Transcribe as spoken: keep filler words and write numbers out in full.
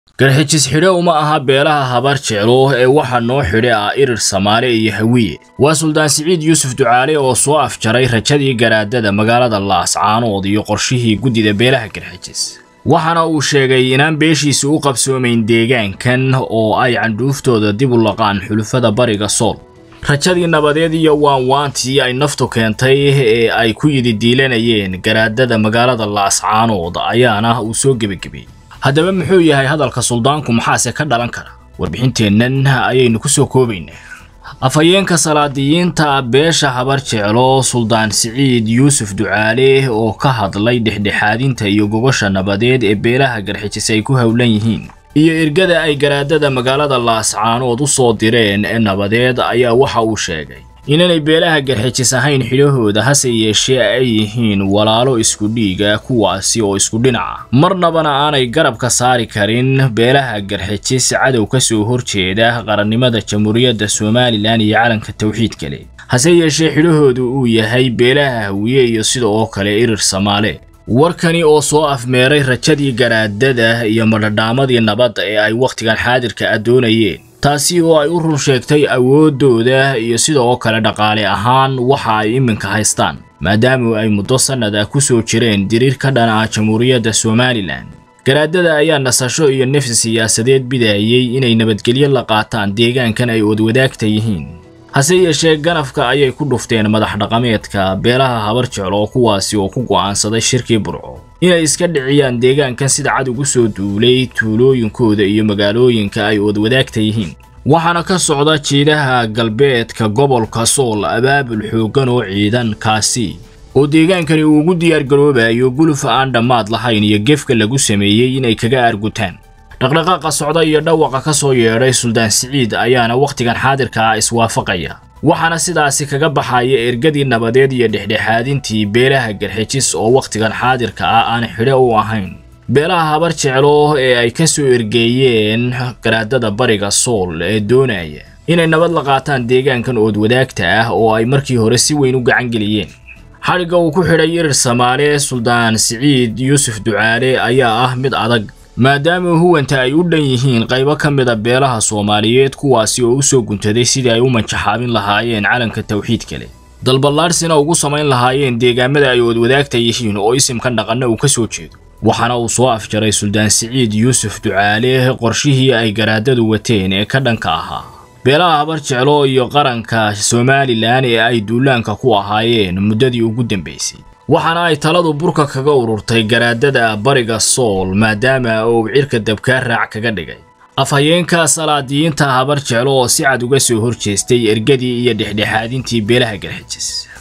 garxijis xidhe uma aha beelaha habar jeclo ee waxa noo xidhe ah irir Soomaali iyo Hawiye waa Suldaan Siciid Yuusuf Ducaale oo soo afjaray rajadii garaadada magaalada Laascaanood iyo qorshihii gudida beelaha garxijis waxana uu sheegay inaan beeshiisu u qabsoomeyn deegaankan oo ay candhuuftooda dib u laqaan xulufada bariga Sool rajadii nabadeed iyo waan waantii ay naftu keentay ee ay ku yidi diilanayeen garaadada magaalada Laascaanood ayaana uu soo gabagabay haddaba muxuu yahay hadalka suldaanku maxaase ka dhalan kara warbixinteennan ayaynu ku soo koobaynaa afayeenka salaadiyiinta beesha habar jeclo Suldaan Siciid Yuusuf Ducaale oo ka hadlay dhexdhexaadinta iyo gogosha nabadeed ee beelaha garxijis ay ku hawlan yihiin iyo ergada ay garaadada magaalada Laascaanood u soo direen ee nabadeed ayaa waxa uu sheegay inay beelaha garxijis ahayn xilahooda hase yeeshee ay yihiin walaalo isku dhiiga kuwaasi oo isku dhinaca marnaba aanay garab ka saari karin beelaha garxijis cadow ka soo horjeeda qarannimada Jamhuuriyadda Soomaaliland iyo calanka tawxiidka leh hase yeeshee xilahoodu uu yahay beelaha Hawiye iyo sidoo kale irir Soomaali warkani oo soo afmeeray rajadii garaadada iyo madhadhaamadii nabadda ee ay waqtigan xaadirka adoonayeen taasi oo ay u run sheegtay awoodooda iyo sidoo kale dhaqaale ahaan waxa ay iminka haystaan maadaama ay muddo sanad ah ku soo jireen diriir ka dhan ah Jamhuuriyadda Soomaaliland garaadada ayaa nasasho iyo nafsi siyaasadeed bidayay inay nabadgelyo la qaataan deegaankan ay wadaagta yihiin hase yeeshee ganafka ayay ku dhufteen madax dhaqameedka beelaha habar jeclo kuwaasi oo ku go'aansaday shirkii burco inay iska dhiciyaan deegaankan sida cad ugu soo duulay tuulooyinkooda iyo magaalooyinka ay wadaagta yihiin waxaana ka socda jiidaha galbeedka gobolka Sool abaabul xoogan oo ciidan kaasi oo deegaankani uu ugu diyaar garoobayo guluf aan dhamaad lahayn iyo gefka lagu sameeyay inay kaga argutaan dhaqdhaqaaqa socda iyo dhawaqa ka soo yeeray Suldaan Siciid ayaana waqtigan xaadirka ah iswaafaqaya waxaana sidaasi kaga baxaya ergadii nabadeed iyo dhexdhexaadintii beelaha garxijis oo waqtigan xaadirka ah aan xidhe u ahayn beelaha habar jeclo ee ay ka soo ergeeyeen garaadada bariga Sool ee doonaya inay nabad la qaataan deegaankan oo wadaagta ah oo ay markii hore si weyn u gacan galiyeen xariga uu ku xidhay irir Soomaali Suldaan Siciid Yuusuf Ducaale ayaa ah mid adag maadaama huwanta ay u dhan yihiin qaybo ka mid ah beelaha Soomaaliyeed kuwaasi oo u soo guntaday sidii ay u manjaxaabin lahaayeen calanka tawxiidka leh dalbalaarsina ugu samayn lahaayeen deegaamada ay wadaagta yihiin oo isimkan dhaqanna uu ka soo jeedo waxaana uu soo afjaray Suldaan Siciid Yuusuf Ducaale qorshihii ay garaadadu wateen ee ka dhanka ahaa beelaha habar jeclo iyo qaranka Soomaaliland ee ay duulaanka ku ahaayeen muddadii ugu dambeysay waxaana ay taladu burka kaga ururtay garaadada bariga Sool maadaama uu cirka dabka raac kaga dhigay afhayeenka salaadiyiinta habar jeclo oo si cad uga soo horjeestay ergadii iyo dhexdhexaadintii beelaha garxijis